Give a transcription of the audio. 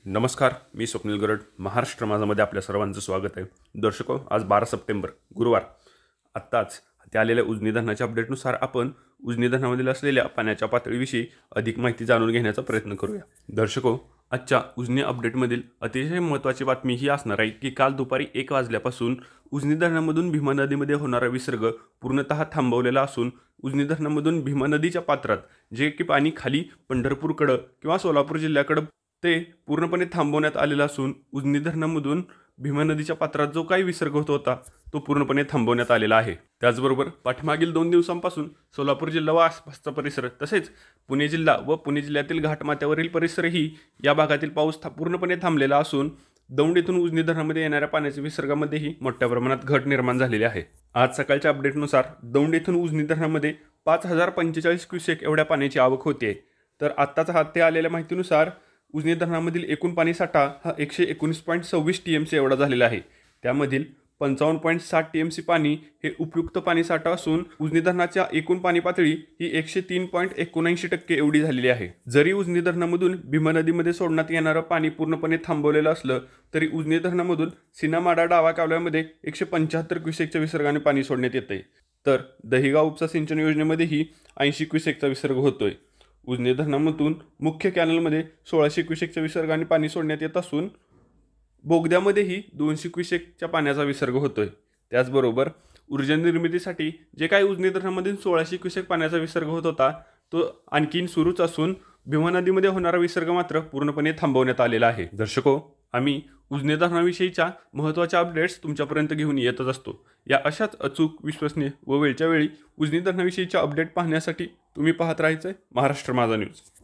नमस्कार, मी स्वप्नील गरड. महाराष्ट्र माझामध्ये आपल्या सर्वांचं स्वागत आहे. दर्शको, आज 12 सप्टेंबर गुरुवार. आत्ताच ते आलेल्या उजनी धरणाच्या अपडेटनुसार आपण उजनी धरणामधील असलेल्या पाण्याच्या पातळीविषयी अधिक माहिती जाणून घेण्याचा प्रयत्न करूया. दर्शको, आजच्या उजनी अपडेटमधील अतिशय महत्त्वाची बातमी ही असणार आहे की काल दुपारी 1 वाजल्यापासून उजनी धरणामधून भीमा नदीमध्ये होणारा विसर्ग पूर्णतः थांबवलेला असून उजनी धरणामधून भीमा नदीच्या पात्रात जे की पाणी खाली पंढरपूरकडं किंवा सोलापूर जिल्ह्याकडं ते पूर्णपणे थांबवण्यात आलेला असून उजनी धरणामधून भीमा नदीच्या पात्रात जो काही विसर्ग होत होता तो पूर्णपणे थांबवण्यात आलेला आहे. त्याचबरोबर पाठीमागील 2 दिवसांपासून सोलापूर जिल्हा व आसपासचा परिसर तसेच पुणे जिल्हा व पुणे जिल्ह्यातील घाटमाथ्यावरील परिसरही या भागातील पाऊस पूर्णपणे थांबलेला असून दौंड येथून उजनी धरणामध्ये येणाऱ्या पाण्याच्या विसर्गामध्येही मोठ्या प्रमाणात घट निर्माण झालेली आहे. आज सकाळच्या अपडेटनुसार दौंड येथून उजनी धरणामध्ये 5045 क्युसेक एवढ्या पाण्याची आवक होते. तर आत्ताचा हाती आलेल्या माहितीनुसार उजनी धरणामधील एकूण पाणीसाठा हा 119.26 TMC एवढा झालेला आहे. त्यामधील 55.7 TMC पाणी हे उपयुक्त पाणीसाठा असून उजनी धरणाच्या एकूण पाणी पातळी ही 103.79% एवढी झालेली आहे. जरी उजनी धरणामधून भीमा नदीमध्ये सोडण्यात येणारं पाणी पूर्णपणे थांबवलेलं असलं तरी उजनी धरणामधून सीनामाडा डावा कालव्यामध्ये 175 क्युसेकच्या विसर्गाने पाणी सोडण्यात येते. तर दहिगाव उपसा सिंचन योजनेमध्येही 80 क्युसेकचा विसर्ग होतोय. उजनी धरणामधून मुख्य कॅनलमध्ये 1600 क्युसेकच्या विसर्गाने पाणी सोडण्यात येत असून बोगद्यामध्येही 200 क्युसेकच्या पाण्याचा विसर्ग होतोय. त्याचबरोबर ऊर्जा निर्मितीसाठी जे काही उजनी धरणामधून 1600 क्युसेक पाण्याचा विसर्ग होत होता तो आणखीन सुरूच असून भीमा नदीमध्ये होणारा विसर्ग मात्र पूर्णपणे थांबवण्यात आलेला आहे. दर्शको, आम्ही उजनी धरणाविषयीच्या महत्त्वाच्या अपडेट्स तुमच्यापर्यंत घेऊन येतच असतो. या अशाच अचूक, विश्वसनीय व वेळच्या वेळी उजनी धरणाविषयीच्या अपडेट पाहण्यासाठी तुम्ही पाहत राहायचं महाराष्ट्र माझा न्यूज.